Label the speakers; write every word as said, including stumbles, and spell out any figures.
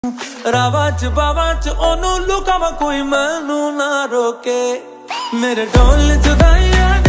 Speaker 1: रावा च बावा च ओनू लुकावा कोई मैनू ना रोके मेरे ढोल जुदाइयां